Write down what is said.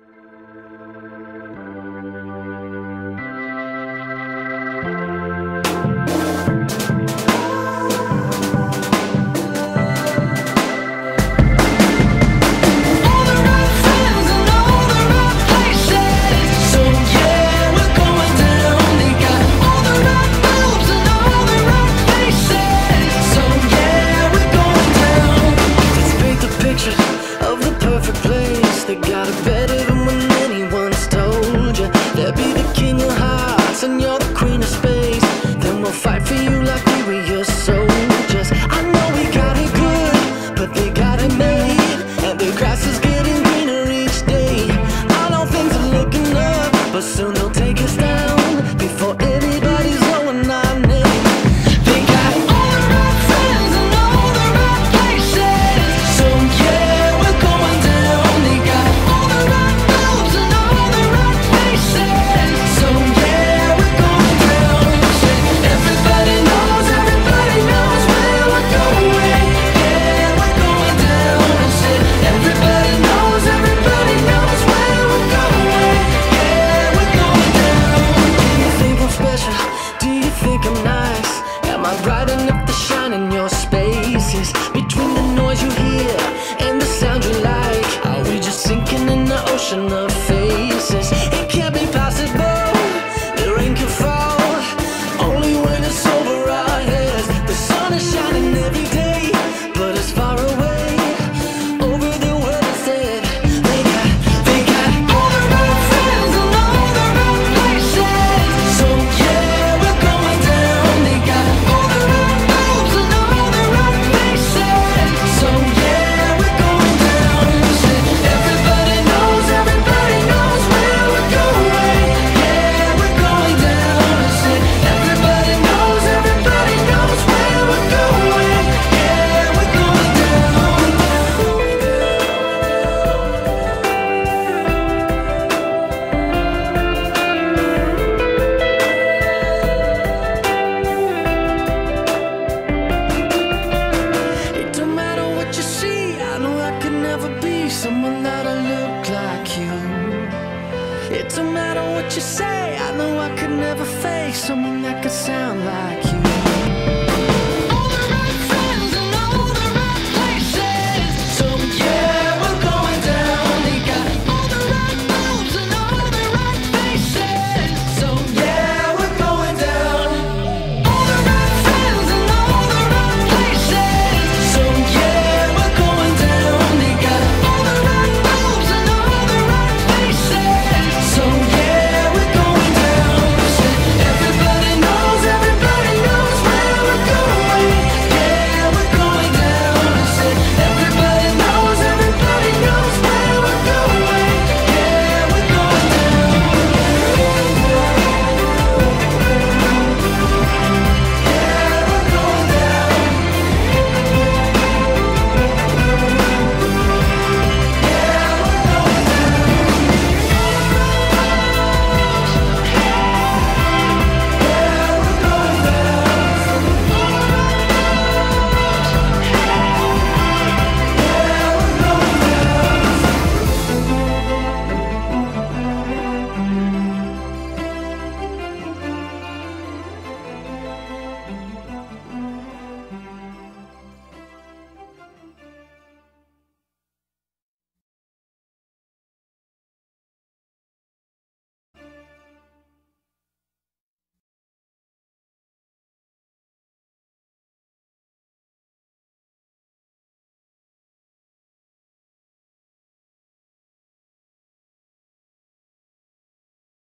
They got it better than when anyone's told you. They'll be the king of hearts and you're the queen of space. Then we'll fight for you like we were your soldiers. I know we got it good, but they got it made, and the grass is getting greener each day. I know things are looking up, but soon they'll take us down before anybody's knowing our name. They got all the right friends and all the right places, so yeah, we're going down. They got all the right moves and all the right faces, so yeah, we're going down. Everybody knows where we're going. Yeah, we're going down. Everybody knows where we're going. Yeah, we're going down. Do you think I'm special? Do you think I'm nice? Am I bright enough to shine in your spaces? Between the noise you hear and the sound you like, are we just sinking in the ocean of faces? It can't be possible, the rain can fall only when it's over our heads. The sun is shining every day, but it's far away over the world instead. They got all the right friends and all the right places, so yeah, we're going down. They got all the right moves and all the right faces, so yeah, we're going down. Everybody knows where we're going. Yeah, we're going down. Everybody knows where we're going. Yeah, we're going down. It don't matter what you see, I know I could never be someone that'll look like you. It don't matter what you say, I know I could never face someone that could sound like you.